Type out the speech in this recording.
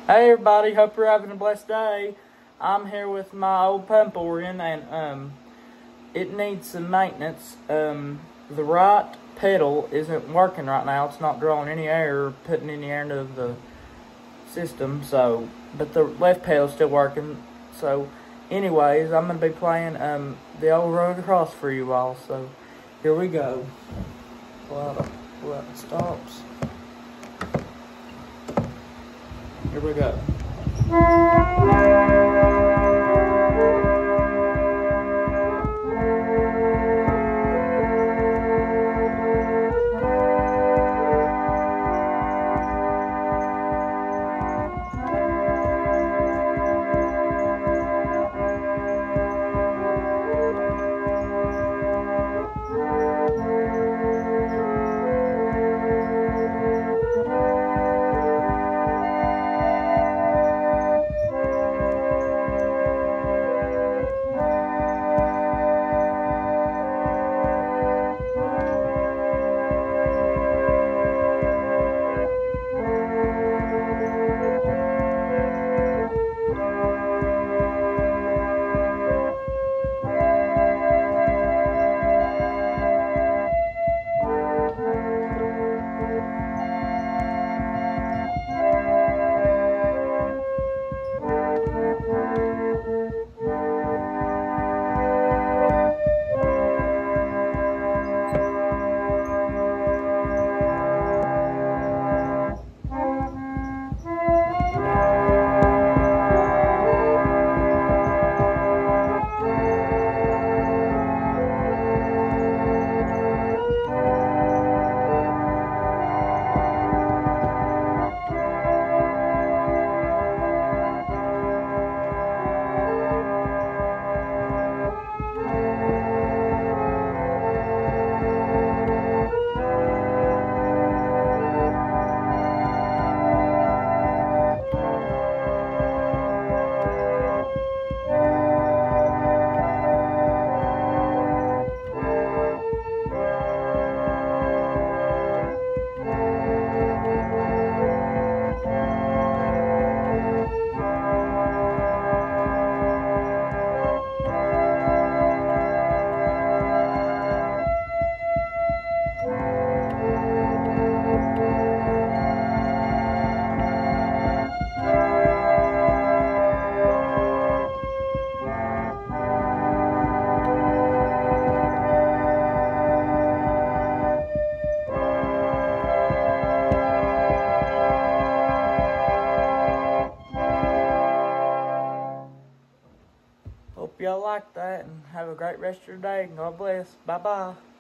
Hey everybody, hope you're having a blessed day. I'm here with my old pump organ and it needs some maintenance. The right pedal isn't working right now. It's not drawing any air or putting any air into the system, but the left pedal's still working. So anyways, I'm gonna be playing the old road across for you all. So here we go. Pull out the stops. Here we go. Hope y'all like that and have a great rest of your day. God bless. Bye-bye.